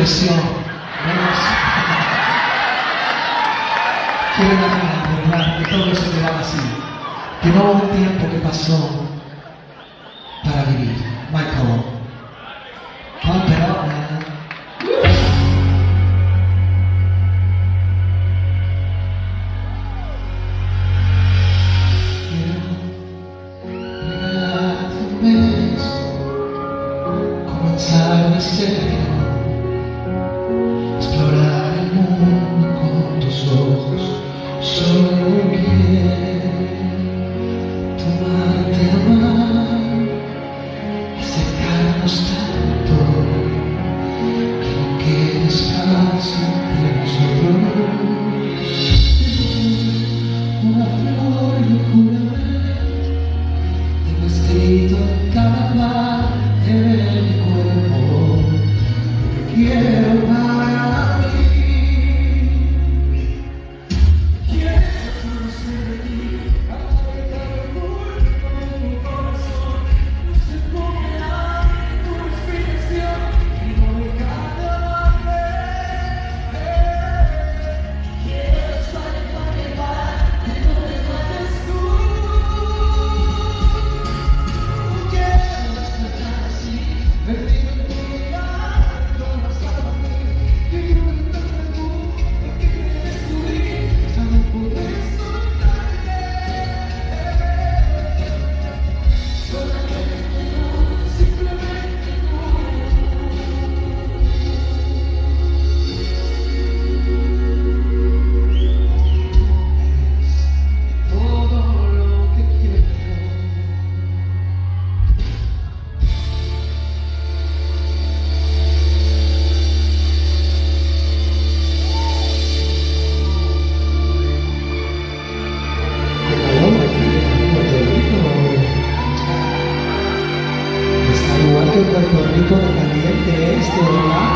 depresión. Quiero imaginar que todo eso quedaba así. Que no hubo un tiempo que pasó para vivir. Michael, pump it up, man. Comenzar desde cero, explorar el mundo con tus ojos, solo quiero tomarte la mano, acercarnos tanto que no quede espacio entre nosotros. Una flor y un juramento, tengo escrito en cada parte de mi cuerpo lo que quiero para mí. Quiero conocer de ti, abarcar el mundo en mi corazón, se congelar en tu respiración y no dejar de amarte. Quiero estar en cualquier parte donde tú estés tú. Quiero despertar así, perdido en tu mirada, con las ganas de mí. Quiero entrar en tu mundo, que quieres destruir, ya no puedes soltarte. Solamente tú, simplemente tú. Todo lo que quiero. Está igual que Puerto Rico de caliente este, ¿verdad?